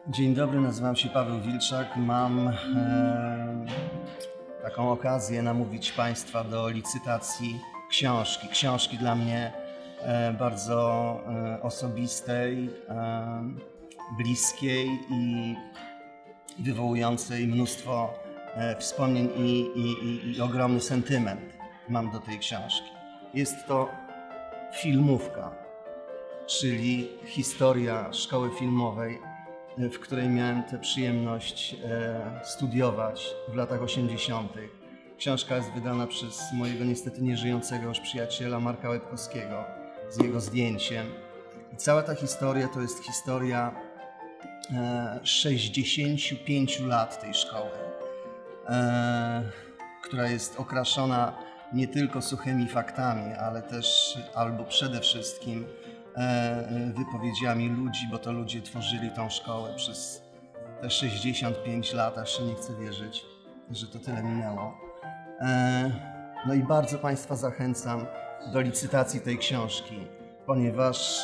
Dzień dobry, nazywam się Paweł Wilczak. Mam taką okazję namówić Państwa do licytacji książki. Książki dla mnie bardzo osobistej, bliskiej i wywołującej mnóstwo wspomnień i ogromny sentyment mam do tej książki. Jest to filmówka, czyli historia szkoły filmowej, w której miałem tę przyjemność studiować w latach 80. Książka jest wydana przez mojego niestety nieżyjącego już przyjaciela Marka Łebkowskiego z jego zdjęciem. I cała ta historia to jest historia 65 lat tej szkoły, która jest okraszona nie tylko suchymi faktami, ale też albo przede wszystkim wypowiedziami ludzi, bo to ludzie tworzyli tą szkołę przez te 65 lat, aż się nie chcę wierzyć, że to tyle minęło. No i bardzo Państwa zachęcam do licytacji tej książki, ponieważ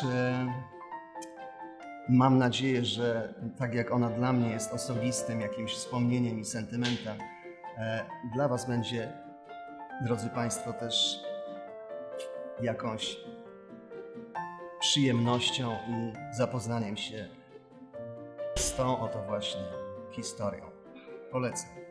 mam nadzieję, że tak jak ona dla mnie jest osobistym jakimś wspomnieniem i sentymentem, dla Was będzie, drodzy Państwo, też jakąś przyjemnością i zapoznaniem się z tą oto właśnie historią. Polecam.